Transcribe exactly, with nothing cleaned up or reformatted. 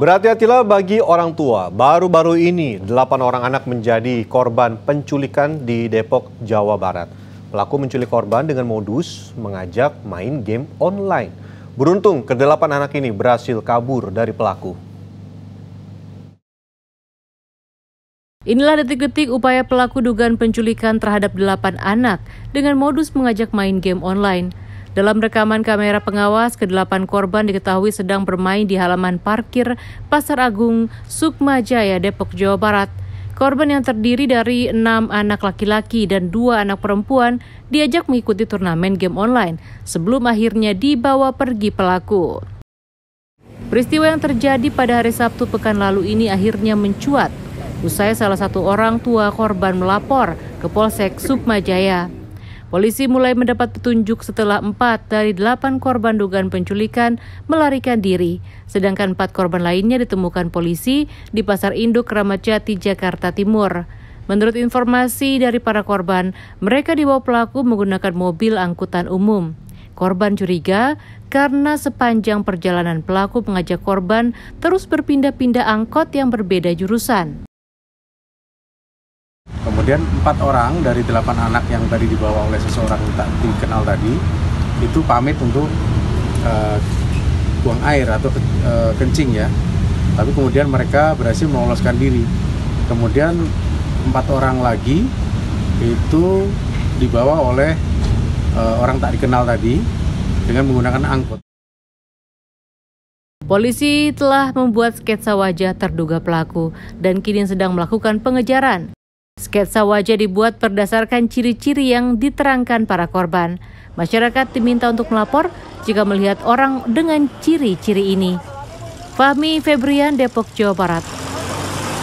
Berhati-hatilah bagi orang tua. Baru-baru ini, delapan orang anak menjadi korban penculikan di Depok, Jawa Barat. Pelaku menculik korban dengan modus mengajak main game online. Beruntung, kedelapan anak ini berhasil kabur dari pelaku. Inilah detik-detik upaya pelaku dugaan penculikan terhadap delapan anak dengan modus mengajak main game online. Dalam rekaman kamera pengawas, kedelapan korban diketahui sedang bermain di halaman parkir Pasar Agung, Sukma Jaya, Depok, Jawa Barat. Korban yang terdiri dari enam anak laki-laki dan dua anak perempuan diajak mengikuti turnamen game online sebelum akhirnya dibawa pergi pelaku. Peristiwa yang terjadi pada hari Sabtu pekan lalu ini akhirnya mencuat usai salah satu orang tua korban melapor ke Polsek Sukma Jaya. Polisi mulai mendapat petunjuk setelah empat dari delapan korban dugaan penculikan melarikan diri, sedangkan empat korban lainnya ditemukan polisi di Pasar Induk Kramat Jati, Jakarta Timur. Menurut informasi dari para korban, mereka dibawa pelaku menggunakan mobil angkutan umum. Korban curiga karena sepanjang perjalanan pelaku mengajak korban terus berpindah-pindah angkot yang berbeda jurusan. Kemudian empat orang dari delapan anak yang tadi dibawa oleh seseorang tak dikenal tadi itu pamit untuk uh, buang air atau uh, kencing ya. Tapi kemudian mereka berhasil meloloskan diri. Kemudian empat orang lagi itu dibawa oleh uh, orang tak dikenal tadi dengan menggunakan angkot. Polisi telah membuat sketsa wajah terduga pelaku dan kini sedang melakukan pengejaran. Sketsa wajah dibuat berdasarkan ciri-ciri yang diterangkan para korban. Masyarakat diminta untuk melapor jika melihat orang dengan ciri-ciri ini. Fahmi Febrian, Depok, Jawa Barat.